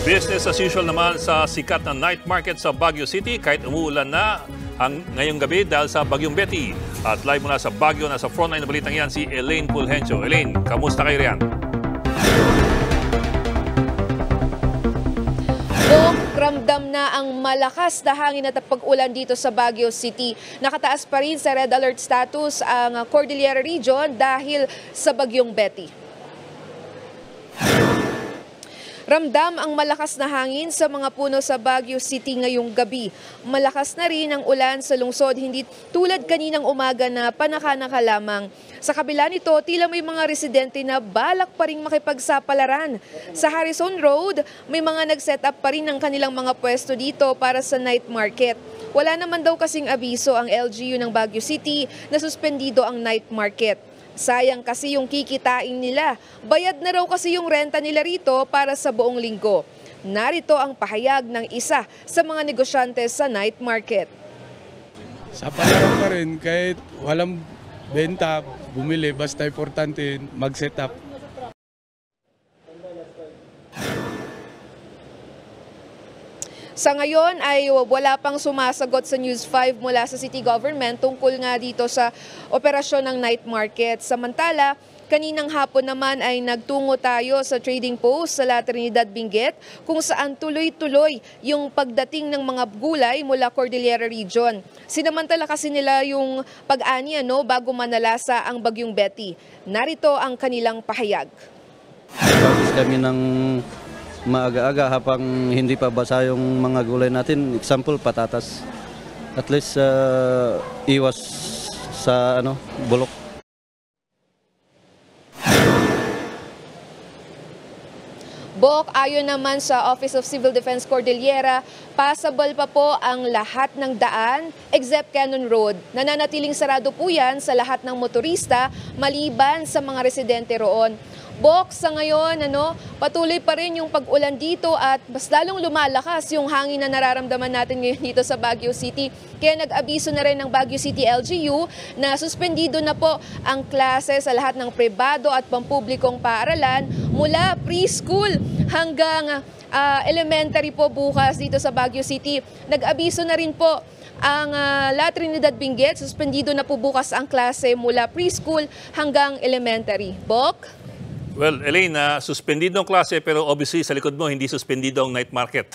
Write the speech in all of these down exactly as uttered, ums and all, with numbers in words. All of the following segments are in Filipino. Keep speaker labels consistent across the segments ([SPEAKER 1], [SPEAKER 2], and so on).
[SPEAKER 1] Business as usual naman sa sikat na night market sa Baguio City kahit umuulan na ang ngayong gabi dahil sa Bagyong Betty. At live mula sa Baguio, nasa frontline na balitang yan si Elaine Pulhencio. Elaine, kamusta kayo riyan?
[SPEAKER 2] Bok, ramdam na ang malakas na hangin at pag-ulan dito sa Baguio City. Nakataas pa rin sa red alert status ang Cordillera Region dahil sa Bagyong Betty. Ramdam ang malakas na hangin sa mga puno sa Baguio City ngayong gabi. Malakas na rin ang ulan sa lungsod, hindi tulad kaninang umaga na panaka-naka lamang. Sa kabila nito, tila may mga residente na balak pa rin makipagsapalaran. Sa Harrison Road, may mga nag-set up pa rin ng kanilang mga pwesto dito para sa night market. Wala naman daw kasing abiso ang L G U ng Baguio City na suspendido ang night market. Sayang kasi yung kikitain nila. Bayad na raw kasi yung renta nila rito para sa buong linggo. Narito ang pahayag ng isa sa mga negosyante sa night market.
[SPEAKER 3] Sa palaran pa rin, kahit walang benta, bumili, basta importante mag-set up.
[SPEAKER 2] Sa ngayon ay wala pang sumasagot sa News five mula sa City Government tungkol nga dito sa operasyon ng night market. Samantala, kaninang hapon naman ay nagtungo tayo sa trading post sa La Trinidad, Benguet kung saan tuloy-tuloy yung pagdating ng mga gulay mula Cordillera Region. Sinamantala kasi nila yung pag-ani ano, bago manalasa ang Bagyong Betty. Narito ang kanilang pahayag.
[SPEAKER 4] Tapos kami ng maaga-aga habang hindi pa basa yung mga gulay natin. Example, patatas. At least uh, iwas sa ano, bulok.
[SPEAKER 2] Bok, ayon naman sa Office of Civil Defense Cordillera, passable pa po ang lahat ng daan except Cannon Road. Nananatiling sarado po yan sa lahat ng motorista maliban sa mga residente roon. Bok, sa ngayon, ano, patuloy pa rin yung pag-ulan dito at mas lalong lumalakas yung hangin na nararamdaman natin ngayon dito sa Baguio City. Kaya nag-abiso na rin ng Baguio City L G U na suspendido na po ang klase sa lahat ng pribado at pampublikong paaralan mula preschool hanggang uh, elementary po bukas dito sa Baguio City. Nag-abiso na rin po ang uh, La Trinidad, Benguet, suspendido na po bukas ang klase mula preschool hanggang elementary. Bok?
[SPEAKER 1] Well, Elaine, uh, suspendido ang klase pero obviously sa likod mo hindi suspendido ang night market.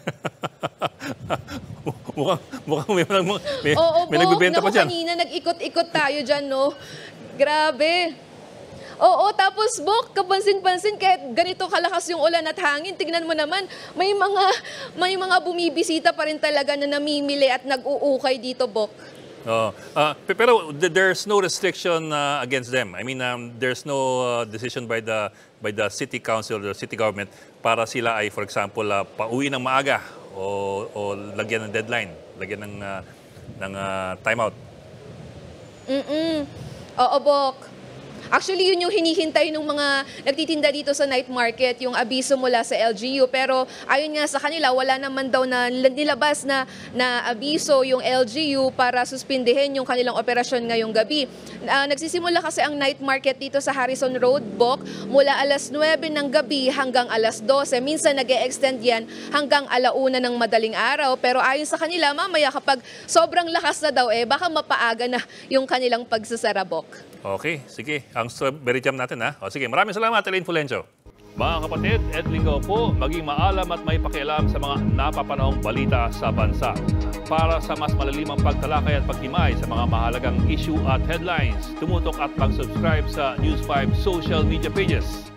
[SPEAKER 1] mukhang, mukhang may, may,
[SPEAKER 2] Oo,
[SPEAKER 1] may nagbibenta pa dyan.
[SPEAKER 2] Kanina nag-ikot-ikot tayo dyan, no? Grabe. Oo, tapos Bok, kapansin-pansin kahit ganito kalakas yung ulan at hangin, tignan mo naman, may mga, may mga bumibisita pa rin talaga na namimili at nag-uukay dito, Bok.
[SPEAKER 1] Oh, uh, pero there's no restriction uh, against them. I mean, um, there's no uh, decision by the by the city council or the city government para sila ay, for example, uh, pauwi ng maaga o, o lagyan ng deadline, lagyan ng uh, ng uh, timeout.
[SPEAKER 2] Mm-mm. Oo, Bok. Actually, yun yung hinihintay ng mga nagtitinda dito sa night market, yung abiso mula sa L G U. Pero ayon nga sa kanila, wala naman daw na nilabas na, na abiso yung L G U para suspindihin yung kanilang operasyon ngayong gabi. Uh, nagsisimula kasi ang night market dito sa Harrison Road, Bok, mula alas nuwebe ng gabi hanggang alas dose. Minsan nag-e-extend yan hanggang alauna ng madaling araw. Pero ayon sa kanila, mamaya kapag sobrang lakas na daw, eh, baka mapaaga na yung kanilang pagsasara, Bok.
[SPEAKER 1] Okay, sige. Ang strawberry jam natin, ha? O sige, maraming salamat, Elaine Pulhencio. Mga kapatid, Ed Lingo po, maging maalam at may pakialam sa mga napapanahong balita sa bansa. Para sa mas malalimang pagtalakay at pagtimay sa mga mahalagang issue at headlines, tumutok at mag-subscribe sa News five social media pages.